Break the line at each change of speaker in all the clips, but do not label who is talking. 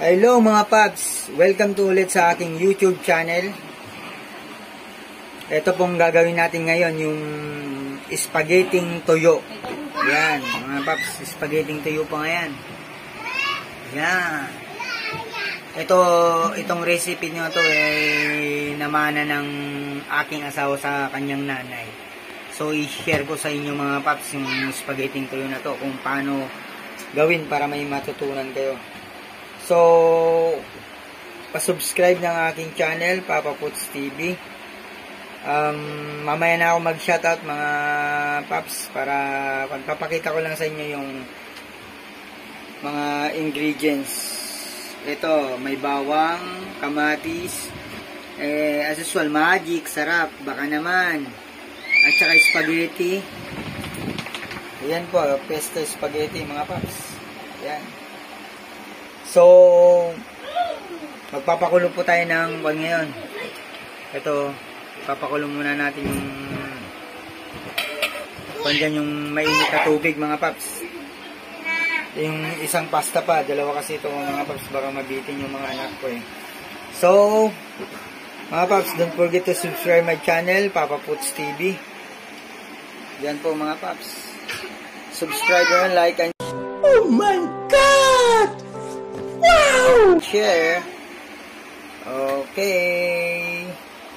Hello mga paps, welcome to ulit sa aking YouTube channel. Ito pong gagawin natin ngayon, yung spaghetting tuyo. Yan mga paps, spaghetting tuyo pa ngayon. Yan. Itong recipe nyo to namana ng aking asawa sa kanyang nanay. So i-share ko sa inyo mga paps yung spaghetting tuyo na to, kung paano gawin para may matutunan kayo. So, pa-subscribe ng aking channel, Papa Puts TV. Mamaya na ako mag-shoutout mga paps para pagpapakita ko lang sa inyo yung mga ingredients. Ito, may bawang, kamatis, as usual, magic, sarap, baka naman. At saka spaghetti. Ayan po, pesto spaghetti mga paps. Ayan. So, magpapakulo po tayo ng kwan ngayon. Ito, papakulo muna natin yung kwan dyan, yung mainit na tubig mga paps. Yung isang pasta pa, dalawa kasi ito mga paps, baka mabitin yung mga anak ko eh. So, mga paps, don't forget to subscribe my channel, Papa Puts TV. Yan po mga paps. Subscribe and like and oh my God! Wow! Share. Okay.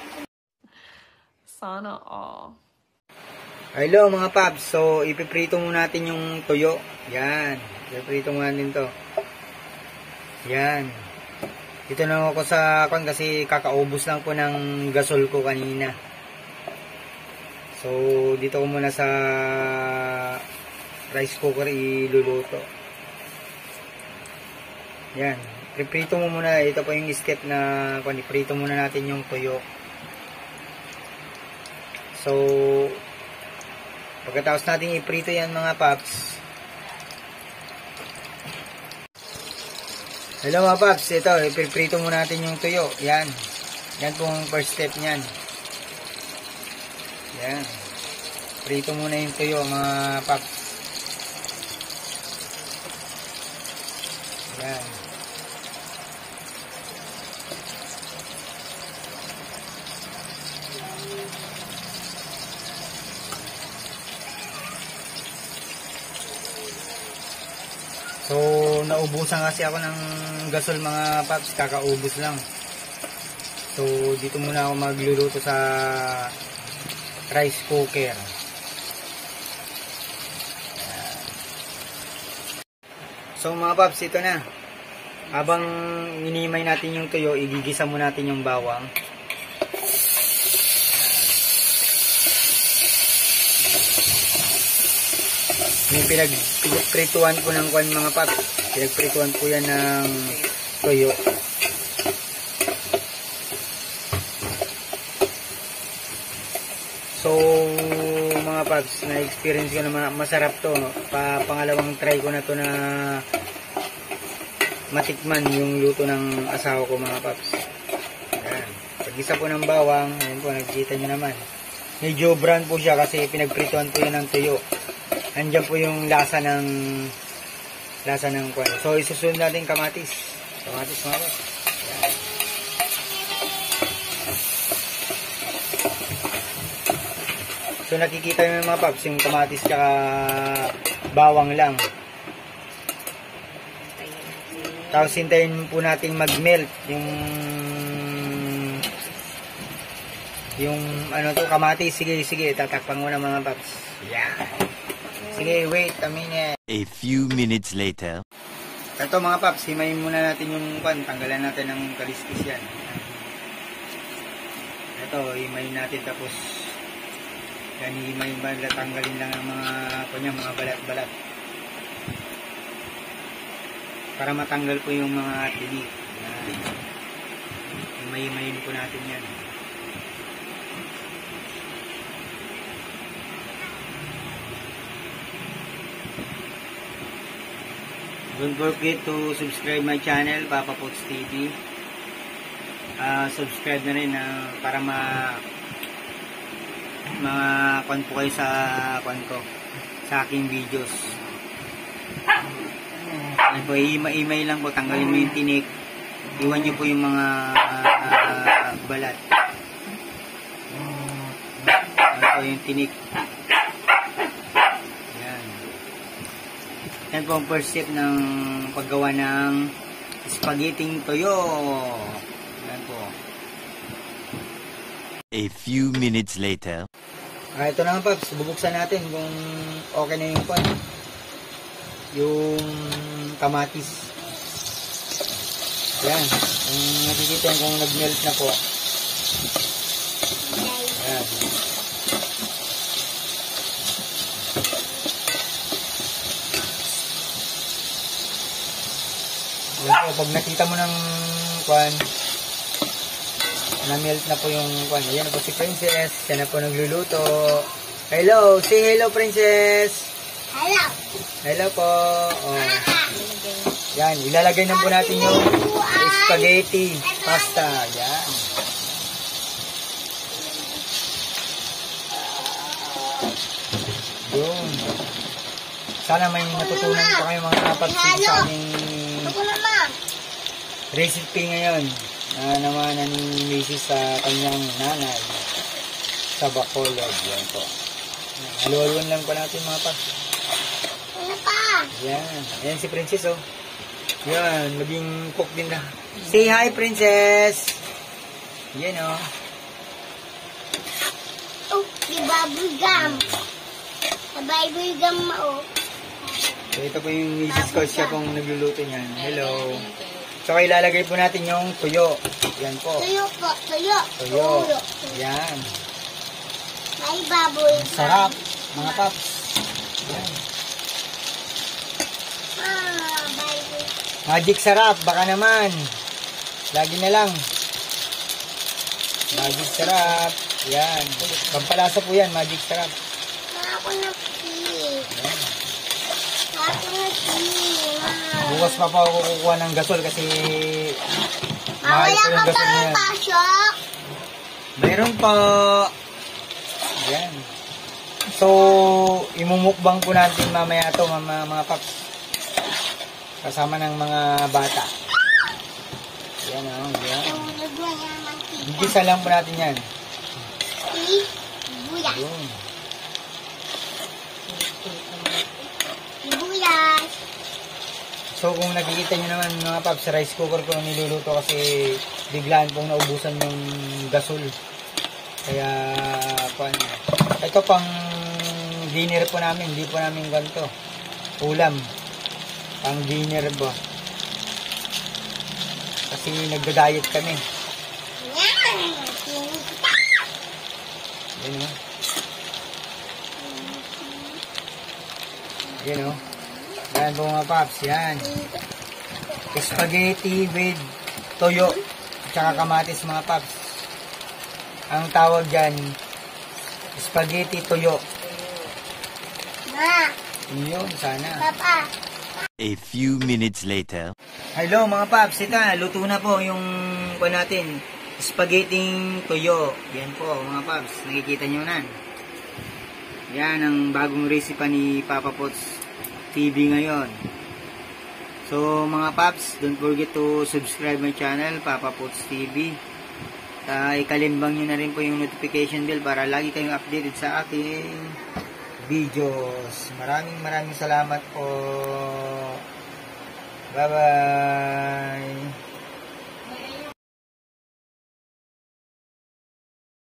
Sana all.
Hello mga paps. So, ipiprito muna natin yung tuyo. Yan. Ipiprito muna natin to. Yan. Dito na ako sa kon kasi kakaubos lang po ng gasol ko kanina. So, dito ko muna sa rice cooker iluluto. Yan, iprito mo muna. Ito po yung step na iprito muna natin yung tuyo. So, pagkatapos natin iprito yan mga paps. Hello mga paps, ito, iprito muna natin yung tuyo. Yan, yan po yung first step nyan. Yan, prito muna yung tuyo mga paps. Yan. So, naubusan kasi ako ng gasol mga paps, kakaubos lang. So, dito muna ako magluluto sa rice cooker. So mga paps, ito na. Habang minimay natin yung tuyo, igigisa mo natin yung bawang. Yung pinagprituan ko ng kwan mga paps. Pinagprituan ko yan ng tuyo. So mga paps, na-experience ko na masarap to. Pangalawang try ko na to na matikman yung luto ng asawa ko mga paps. Ayan. Pag-isa po ng bawang, ayan po, nakikita nyo naman. Medyo brown po siya kasi pinagprituan po yan ng tuyo. Andiyan po yung lasa ng kwan. So isusunod natin kamatis. Kamatis mga paps. Ayan. So nakikita nyo mga paps, yung kamatis tsaka bawang lang. Tapos hintayin po natin mag-melt yung ano to, kamatis. Sige, tatakpan mo na mga paps. Yeah. Sige, wait a minute.
A few minutes later.
Ito mga paps, himayin muna natin yung pan. Tanggalan natin ng kaliskis yan. Ito, himayin natin tapos yan, himayin ba, tanggalin lang ang mga balat-balat. Para matanggal po yung mga tinik. Himayin po natin yan. Don't forget to subscribe my channel, Papa Puts TV. Subscribe na rin para kwan po kayo sa aking videos. Yan po, imay lang po, tanggalin mo yung tinik. Iwan nyo po yung mga balat. Yan po yung tinik. Yan. Yan po ang first step ng paggawa ng spaghetti toyo. Yan po.
A few minutes later.
Ito na nga, Paps. Bubuksan natin kung okay na yung pan. Yung kamatis. Yan. Kung nakikita kung nag-melt na po. Yan. Yan po. Pag nakita mo ng pan, na-melt na po yung pan. Ayan na po si Princess. Siya na po nagluluto. Hello! Say hello, Princess!
Hello.
Hello po. Oh. Yan, ilalagay na po natin yung spaghetti pasta. Yan. Yun. Sana may natutunan po kayo mga kapatid sa aming
Ako naman.
recipe ngayon na naman ni Mrs. sa kanyang nanay sa Bacolod. Yan po. Haluhaluan lang po natin mga kapatid.
Ano pa?
Yan. Ayan si Princess, oh. Yan. Maging cook din na. Say hi, Princess! Yan, oh.
Oh, di bubble gum. Sa bubble gum mo.
So, ito po yung Mrs. ko. Siya pong nagluluto niyan. Hello. So, ilalagay po natin yung tuyo. Yan po.
Tuyo po. Tuyo.
Tuyo. Yan.
May bubble gum.
Sarap, mga paps. Yan.
Bubble.
Magic sarap. Baka naman. Lagi na lang. Magic sarap. Yan. Pampalasa po yan. Magic sarap.
Ako na tea.
Yan.
Ako na tea.
Bukas pa po ako kukuha ng gasol kasi mahal
Wala
po
ka
yung gasol
pang
ngayon.
pasok.
Meron po. Yan. So, imumukbang po natin mamaya ito, mga paps. Kasama ng mga bata. Yan o. Yan.
Tulog mo yan ang tea.
Gigisa lang po natin yan.
Tea. Buya.
Yun.
Bulas.
So, kung nakikita nyo naman mga paps, sa rice cooker ko niluluto kasi biglaan pong naubusan ng gasol. Kaya, paano. Ito pang dinner po namin. Hindi po namin ganito. Ulam. Pang dinner po. Kasi nagda-diet kami.
Yan.
Yan o. Yan o. Yan po mga paps. Yan. Spaghetti with toyo. Tsaka kamatis mga paps. Ang tawag dyan, spaghetti toyo.
Ma.
Yun, sana.
Papa.
A few minutes later.
Hello mga paps, ito luto na po yung po natin, spaghetti toyo. Yan po mga paps, nakikita nyo na. Yan ang bagong recipe ni Papa Pots TV ngayon. So mga paps, don't forget to subscribe my channel, Papa Pots TV. Ikalimbang nyo na rin po yung notification bell para lagi kayong updated sa aking videos. Maraming salamat po. Bye-bye.